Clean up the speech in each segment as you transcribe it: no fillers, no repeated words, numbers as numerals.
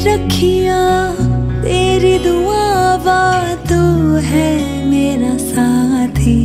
रखिया तेरी दुआवा तू है मेरा साथी।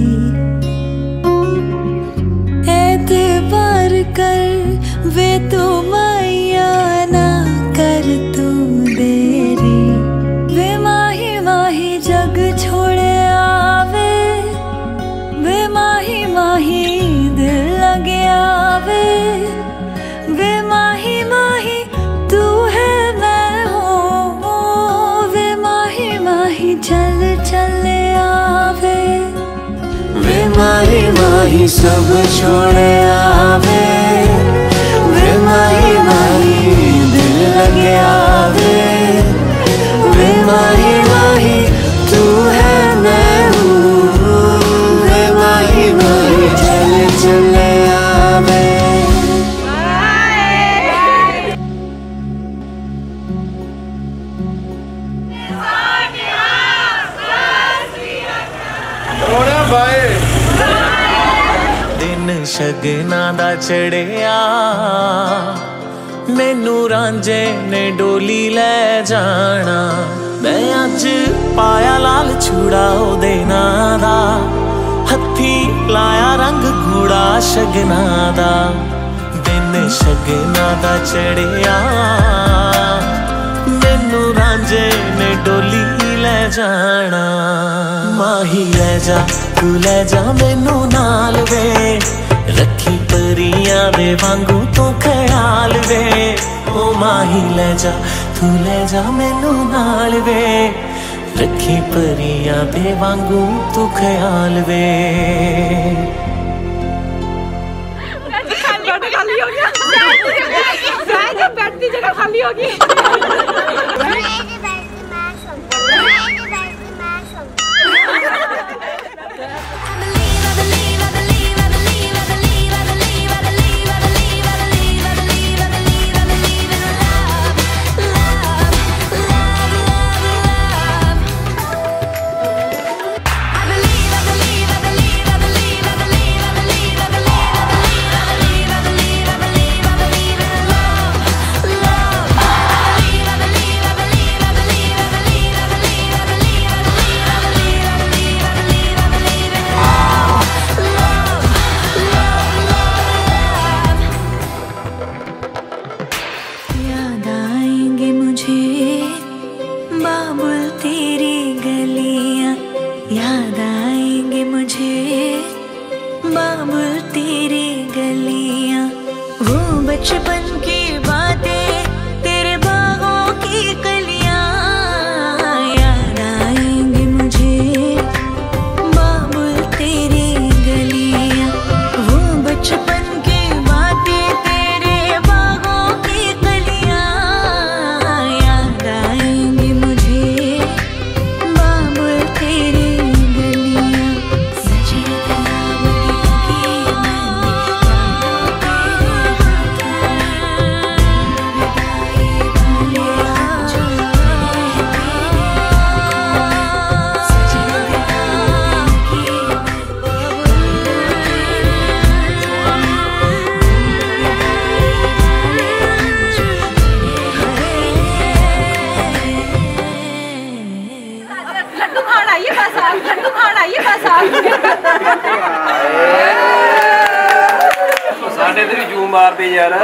एतबार कर वे तो मैया ना कर तू देरी। वे माही माही जग छोड़े आवे, वे माही माही दिल लगे आवे। वे माही माही तू है मैं हूँ, वे माही माही चल चले आवे। वे माही माही सब छोड़े आवे, वे माही माही दिल लगे आवे। वे माही माही तू है मैं हूँ, वे माही माही चल चले आवे। दिन शगना दा चढ़िया मैनू रांझे ने डोली ले जाना। मैं अज पाया लाल चूड़ा ओदे नां दा, हथी लाया रंग घोड़ा शगना दा। दिन शगना दा चढ़िया मैनू रांझे ने डोली ले जाना। माही ले जा तू ले जा मैनू नाल वे, रखी परियां दे वांगू तू ख्याल वे। ओ माही ले जा तू ले जा मैनू नाल वे, रखी परियां दे वांगू तू ख्याल वे। खाली हो गया, बैठ दी जगह खाली होगी। याद आएंगे मुझे बाबुल तेरी गलियां, वो बचपन की बातें तेरे बागों की कलियां। याद आएंगे मुझे बाबुल तेरी गलियां, वो बचपन की बातें तेरे बागों की कलियां। याद आएंगे मुझे बाबुल तेरी साढ़े भी जू मारते यार।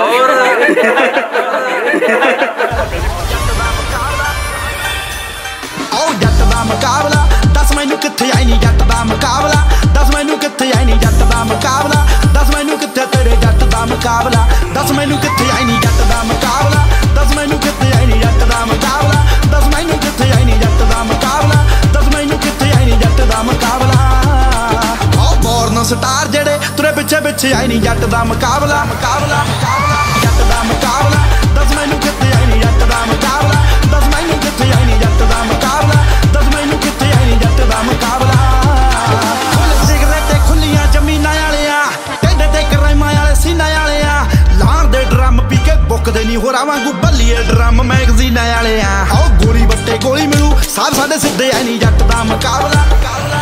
जट दा मुकाबला दस मैनू कित्थे आई नी, जट दा मुकाबला दस मैनू कित्थे आई नी, जट दा मुकाबला दस मैनू कित्थे तेरे जट दा मुकाबला। दस मैनू कित्थे आई नी जट दा मुकाबला, दस मैनू कित्थे आई नी जट दा मुकाबला। दस मैनू कित्थे आई नी जट दा मुकाबला, दस मैनू कित्थे आई नी जट दा मुकाबला। बॉर्न स्टार जेड़े तुरे पिछे पिछे आई नी जट दा मुकाबला। मुकाबला मुकाबला जट दा मुकाबला, दस मैनू कित्थे आई नी जट दा मुकाबला। दस मैनू कित्थे आई नी जट दा मुकाबला, दस मैनू कित्थे आई नी जट दा मुकाबला। फुल सिगरेट खुलियां जमीनां वालियां, टेढ़े ते कराइमां वाले सीनां वालियां, लाण दे ड्रम पी के बुकदे नी होरां वांगू बल्लीए ड्रम मैगजीनां वालियां। आओ गोली बट्टे गोली मिलू सारे साडे सिद्धे आई नी जट दा मुकाबला।